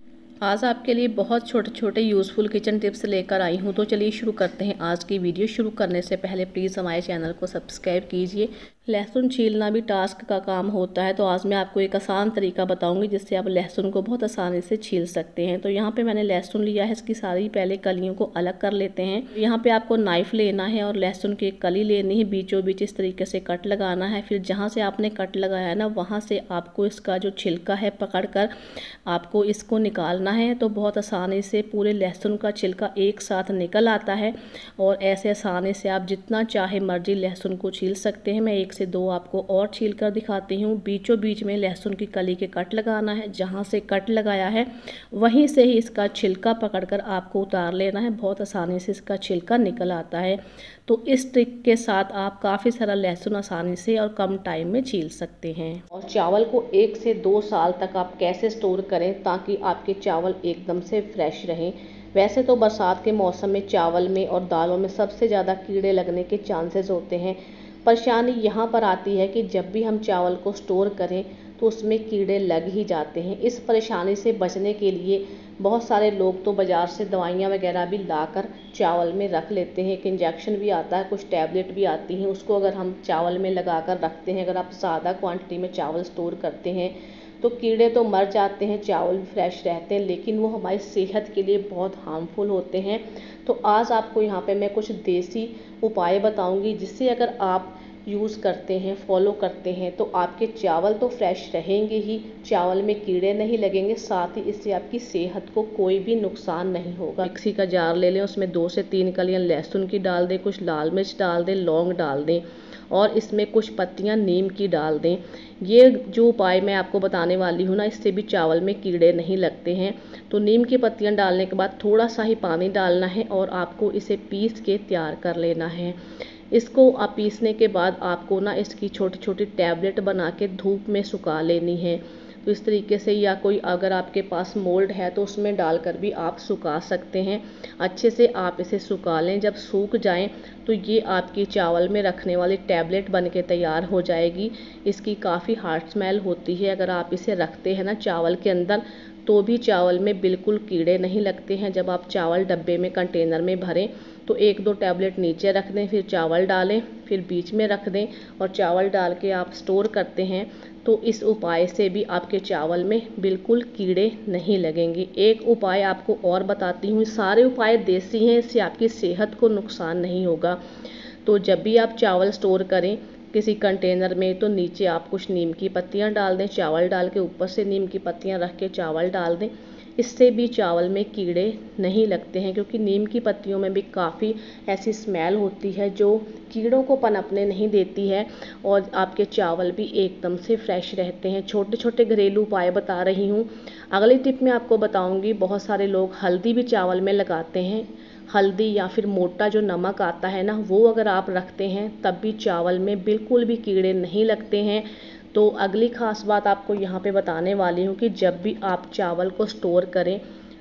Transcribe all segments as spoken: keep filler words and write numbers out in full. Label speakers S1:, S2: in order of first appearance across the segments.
S1: आज आपके लिए बहुत छोटे छोटे यूज़फुल किचन टिप्स लेकर आई हूँ। तो चलिए शुरू करते हैं। आज की वीडियो शुरू करने से पहले प्लीज़ हमारे चैनल को सब्सक्राइब कीजिए। लहसुन छीलना भी टास्क का काम होता है, तो आज मैं आपको एक आसान तरीका बताऊंगी जिससे आप लहसुन को बहुत आसानी से छील सकते हैं। तो यहाँ पे मैंने लहसुन लिया है, इसकी सारी पहले कलियों को अलग कर लेते हैं। यहाँ पे आपको नाइफ लेना है और लहसुन की एक कली लेनी है, बीचों बीच इस तरीके से कट लगाना है। फिर जहाँ से आपने कट लगाया है ना, वहाँ से आपको इसका जो छिलका है पकड़ कर आपको इसको निकालना है। तो बहुत आसानी से पूरे लहसुन का छिलका एक साथ निकल आता है और ऐसे आसानी से आप जितना चाहे मर्जी लहसुन को छील सकते हैं। मैं एक से दो आपको और छील कर दिखाती हूँ। बीचों बीच में लहसुन की कली के कट लगाना है, जहाँ से कट लगाया है वहीं से ही इसका छिलका पकड़कर आपको उतार लेना है। बहुत आसानी से इसका छिलका निकल आता है। तो इस ट्रिक के साथ आप काफ़ी सारा लहसुन आसानी से और कम टाइम में छील सकते हैं। और चावल को एक से दो साल तक आप कैसे स्टोर करें ताकि आपके चावल एकदम से फ्रेश रहें। वैसे तो बरसात के मौसम में चावल में और दालों में सबसे ज़्यादा कीड़े लगने के चांसेस होते हैं। परेशानी यहाँ पर आती है कि जब भी हम चावल को स्टोर करें तो उसमें कीड़े लग ही जाते हैं। इस परेशानी से बचने के लिए बहुत सारे लोग तो बाज़ार से दवाइयाँ वगैरह भी लाकर चावल में रख लेते हैं। एक इंजेक्शन भी आता है, कुछ टैबलेट भी आती हैं, उसको अगर हम चावल में लगा कर रखते हैं, अगर आप ज़्यादा क्वांटिटी में चावल स्टोर करते हैं तो कीड़े तो मर जाते हैं, चावल भी फ्रेश रहते हैं, लेकिन वो हमारी सेहत के लिए बहुत हार्मफुल होते हैं। तो आज आपको यहाँ पे मैं कुछ देसी उपाय बताऊंगी जिससे अगर आप यूज़ करते हैं, फॉलो करते हैं तो आपके चावल तो फ्रेश रहेंगे ही, चावल में कीड़े नहीं लगेंगे, साथ ही इससे आपकी सेहत को कोई भी नुकसान नहीं होगा। मिक्सी का जार ले लें, उसमें दो से तीन कलियां लहसुन की डाल दें, कुछ लाल मिर्च डाल दें, लौंग डाल दें और इसमें कुछ पत्तियां नीम की डाल दें। ये जो उपाय मैं आपको बताने वाली हूँ ना, इससे भी चावल में कीड़े नहीं लगते हैं। तो नीम की पत्तियां डालने के बाद थोड़ा सा ही पानी डालना है और आपको इसे पीस के तैयार कर लेना है। इसको आप पीसने के बाद आपको ना इसकी छोटी छोटी टैबलेट बना के धूप में सुखा लेनी है। तो इस तरीके से, या कोई अगर आपके पास मोल्ड है तो उसमें डालकर भी आप सुखा सकते हैं। अच्छे से आप इसे सुखा लें। जब सूख जाएं तो ये आपकी चावल में रखने वाली टैबलेट बन के तैयार हो जाएगी। इसकी काफ़ी हार्ड स्मेल होती है, अगर आप इसे रखते हैं ना चावल के अंदर तो भी चावल में बिल्कुल कीड़े नहीं लगते हैं। जब आप चावल डब्बे में कंटेनर में भरें तो एक दो टैबलेट नीचे रख दें, फिर चावल डालें, फिर बीच में रख दें और चावल डाल के आप स्टोर करते हैं तो इस उपाय से भी आपके चावल में बिल्कुल कीड़े नहीं लगेंगे। एक उपाय आपको और बताती हूँ, सारे उपाय देसी हैं, इससे आपकी सेहत को नुकसान नहीं होगा। तो जब भी आप चावल स्टोर करें किसी कंटेनर में तो नीचे आप कुछ नीम की पत्तियां डाल दें, चावल डाल के ऊपर से नीम की पत्तियां रख के चावल डाल दें। इससे भी चावल में कीड़े नहीं लगते हैं, क्योंकि नीम की पत्तियों में भी काफ़ी ऐसी स्मेल होती है जो कीड़ों को पनपने नहीं देती है और आपके चावल भी एकदम से फ्रेश रहते हैं। छोटे छोटे घरेलू उपाय बता रही हूँ। अगली टिप में आपको बताऊँगी, बहुत सारे लोग हल्दी भी चावल में लगाते हैं। हल्दी या फिर मोटा जो नमक आता है ना, वो अगर आप रखते हैं तब भी चावल में बिल्कुल भी कीड़े नहीं लगते हैं। तो अगली खास बात आपको यहाँ पे बताने वाली हूँ कि जब भी आप चावल को स्टोर करें,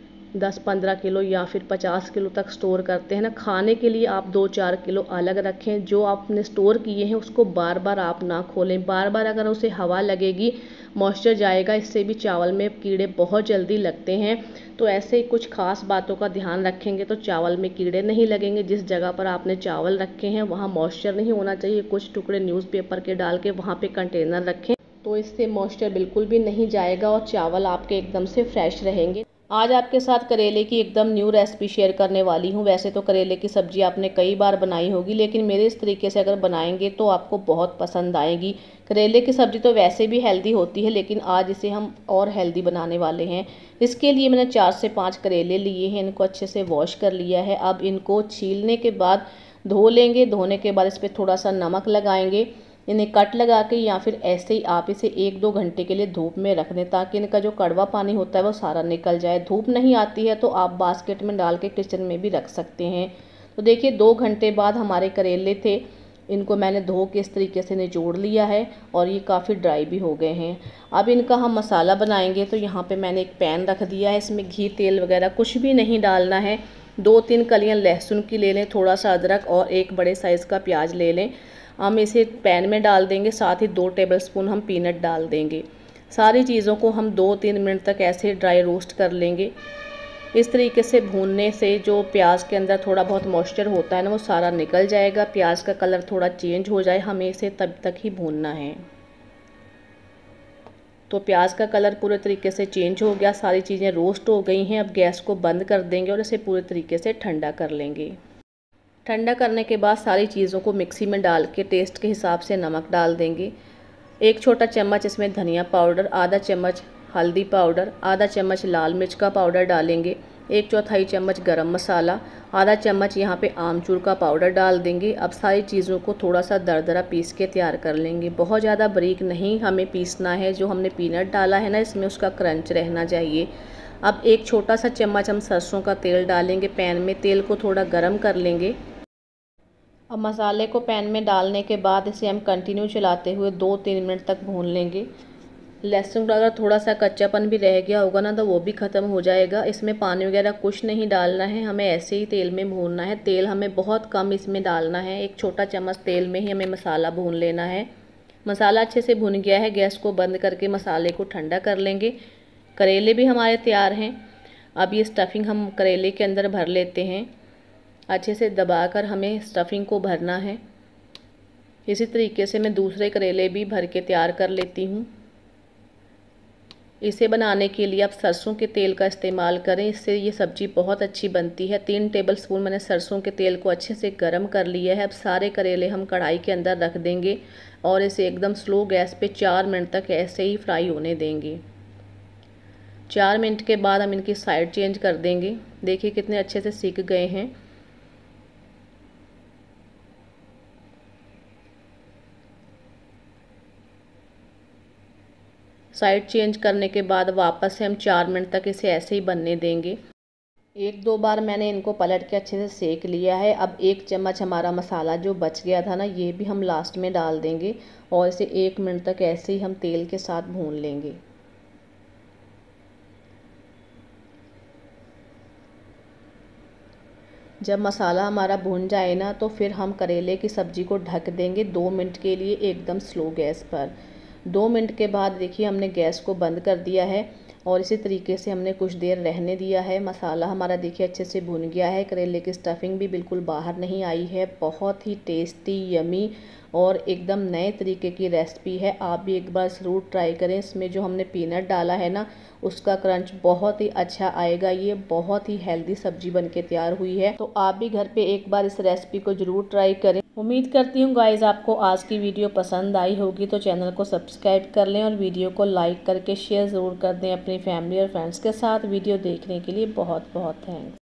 S1: दस पंद्रह किलो या फिर पचास किलो तक स्टोर करते हैं ना, खाने के लिए आप दो चार किलो अलग रखें। जो आपने स्टोर किए हैं उसको बार बार आप ना खोलें। बार बार अगर उसे हवा लगेगी, मॉइस्चर जाएगा, इससे भी चावल में कीड़े बहुत जल्दी लगते हैं। तो ऐसे ही कुछ खास बातों का ध्यान रखेंगे तो चावल में कीड़े नहीं लगेंगे। जिस जगह पर आपने चावल रखे हैं वहाँ मॉइस्चर नहीं होना चाहिए। कुछ टुकड़े न्यूज़पेपर के डाल के वहाँ पे कंटेनर रखें, तो इससे मॉइस्चर बिल्कुल भी नहीं जाएगा और चावल आपके एकदम से फ्रेश रहेंगे। आज आपके साथ करेले की एकदम न्यू रेसिपी शेयर करने वाली हूँ। वैसे तो करेले की सब्ज़ी आपने कई बार बनाई होगी, लेकिन मेरे इस तरीके से अगर बनाएंगे तो आपको बहुत पसंद आएगी। करेले की सब्ज़ी तो वैसे भी हेल्दी होती है, लेकिन आज इसे हम और हेल्दी बनाने वाले हैं। इसके लिए मैंने चार से पाँच करेले लिए हैं, इनको अच्छे से वॉश कर लिया है। अब इनको छीलने के बाद धो लेंगे। धोने के बाद इस पर थोड़ा सा नमक लगाएंगे, इन्हें कट लगा के या फिर ऐसे ही आप इसे एक दो घंटे के लिए धूप में रख दें ताकि इनका जो कड़वा पानी होता है वो सारा निकल जाए। धूप नहीं आती है तो आप बास्केट में डाल के किचन में भी रख सकते हैं। तो देखिए, दो घंटे बाद हमारे करेले थे, इनको मैंने धो के इस तरीके से निचोड़ लिया है और ये काफ़ी ड्राई भी हो गए हैं। अब इनका हम मसाला बनाएंगे। तो यहाँ पे मैंने एक पैन रख दिया है, इसमें घी तेल वगैरह कुछ भी नहीं डालना है। दो तीन कलियाँ लहसुन की ले लें, थोड़ा सा अदरक और एक बड़े साइज़ का प्याज ले लें। हम इसे पैन में डाल देंगे, साथ ही दो टेबलस्पून हम पीनट डाल देंगे। सारी चीज़ों को हम दो तीन मिनट तक ऐसे ड्राई रोस्ट कर लेंगे। इस तरीके से भूनने से जो प्याज के अंदर थोड़ा बहुत मॉइस्चर होता है ना, वो सारा निकल जाएगा। प्याज का कलर थोड़ा चेंज हो जाए, हमें इसे तब तक ही भूनना है। तो प्याज का कलर पूरे तरीके से चेंज हो गया, सारी चीज़ें रोस्ट हो गई हैं। अब गैस को बंद कर देंगे और इसे पूरे तरीके से ठंडा कर लेंगे। ठंडा करने के बाद सारी चीज़ों को मिक्सी में डाल के टेस्ट के हिसाब से नमक डाल देंगे। एक छोटा चम्मच इसमें धनिया पाउडर, आधा चम्मच हल्दी पाउडर, आधा चम्मच लाल मिर्च का पाउडर डालेंगे, एक चौथाई चम्मच गरम मसाला, आधा चम्मच यहाँ पे आमचूर का पाउडर डाल देंगे। अब सारी चीज़ों को थोड़ा सा दरदरा पीस के तैयार कर लेंगे। बहुत ज़्यादा बारीक नहीं हमें पीसना है, जो हमने पीनट डाला है ना इसमें उसका क्रंच रहना चाहिए। अब एक छोटा सा चम्मच हम सरसों का तेल डालेंगे पैन में, तेल को थोड़ा गर्म कर लेंगे। अब मसाले को पैन में डालने के बाद इसे हम कंटिन्यू चलाते हुए दो तीन मिनट तक भून लेंगे। लहसुन का अगर थोड़ा सा कच्चापन भी रह गया होगा ना तो वो भी ख़त्म हो जाएगा। इसमें पानी वगैरह कुछ नहीं डालना है, हमें ऐसे ही तेल में भूनना है। तेल हमें बहुत कम इसमें डालना है, एक छोटा चम्मच तेल में ही हमें मसाला भून लेना है। मसाला अच्छे से भुन गया है, गैस को बंद करके मसाले को ठंडा कर लेंगे। करेले भी हमारे तैयार हैं। अब ये स्टफिंग हम करेले के अंदर भर लेते हैं। अच्छे से दबाकर हमें स्टफिंग को भरना है। इसी तरीके से मैं दूसरे करेले भी भर के तैयार कर लेती हूँ। इसे बनाने के लिए आप सरसों के तेल का इस्तेमाल करें, इससे ये सब्ज़ी बहुत अच्छी बनती है। तीन टेबलस्पून मैंने सरसों के तेल को अच्छे से गर्म कर लिया है। अब सारे करेले हम कढ़ाई के अंदर रख देंगे और इसे एकदम स्लो गैस पे चार मिनट तक ऐसे ही फ्राई होने देंगे। चार मिनट के बाद हम इनकी साइड चेंज कर देंगे। देखिए कितने अच्छे से सीख गए हैं। साइड चेंज करने के बाद वापस से हम चार मिनट तक इसे ऐसे ही बनने देंगे। एक दो बार मैंने इनको पलट के अच्छे से सेक लिया है। अब एक चम्मच हमारा मसाला जो बच गया था ना, ये भी हम लास्ट में डाल देंगे और इसे एक मिनट तक ऐसे ही हम तेल के साथ भून लेंगे। जब मसाला हमारा भुन जाए ना तो फिर हम करेले की सब्ज़ी को ढक देंगे दो मिनट के लिए एकदम स्लो गैस पर। दो मिनट के बाद देखिए हमने गैस को बंद कर दिया है और इसी तरीके से हमने कुछ देर रहने दिया है। मसाला हमारा देखिए अच्छे से भुन गया है, करेले की स्टफिंग भी बिल्कुल बाहर नहीं आई है। बहुत ही टेस्टी, यमी और एकदम नए तरीके की रेसिपी है। आप भी एक बार ज़रूर ट्राई करें। इसमें जो हमने पीनट डाला है ना, उसका क्रंच बहुत ही अच्छा आएगा। ये बहुत ही हेल्दी सब्जी बनके तैयार हुई है, तो आप भी घर पे एक बार इस रेसिपी को ज़रूर ट्राई करें। उम्मीद करती हूँ गाइज़ आपको आज की वीडियो पसंद आई होगी, तो चैनल को सब्सक्राइब कर लें और वीडियो को लाइक करके शेयर ज़रूर कर दें अपनी फैमिली और फ्रेंड्स के साथ। वीडियो देखने के लिए बहुत बहुत थैंक्स।